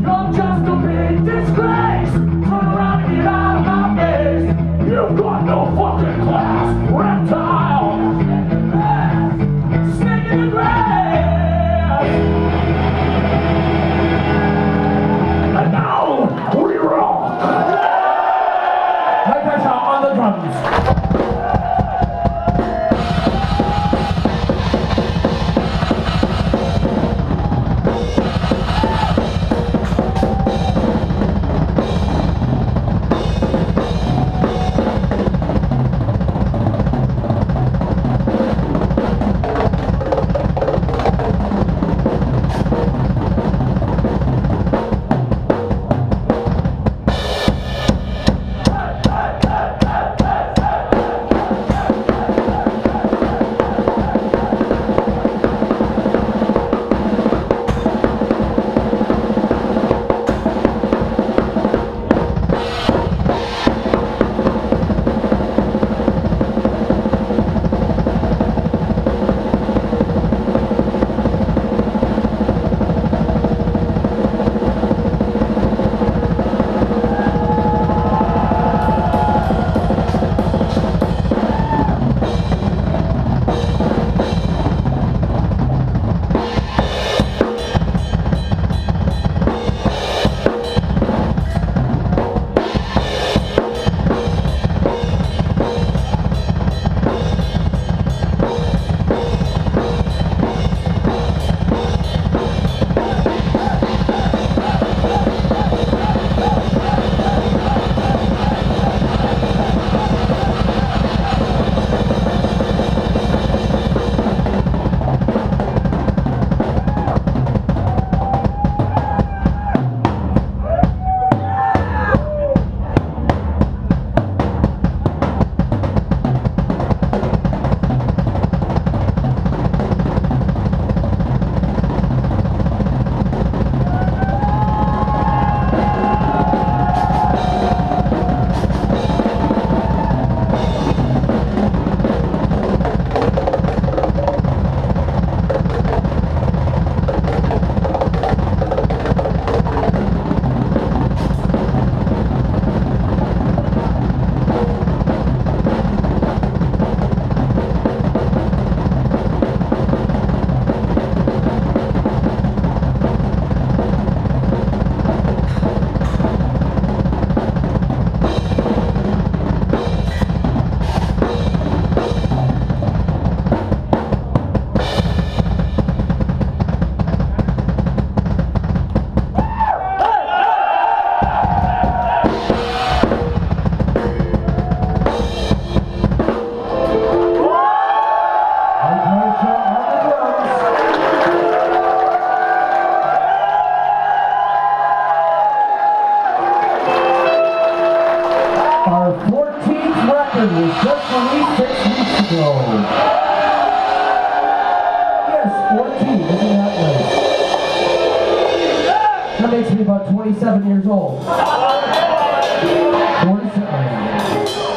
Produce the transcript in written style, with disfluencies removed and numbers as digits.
I'm just a big disgrace. Turn around and get out of my face. You've got no fucking class, reptile. Snake in the grass. And now we rock. Mike Harshaw on the drums. Our 14th record was just released 6 weeks ago. Yes, 14, isn't that right? That makes me about 27 years old. 47.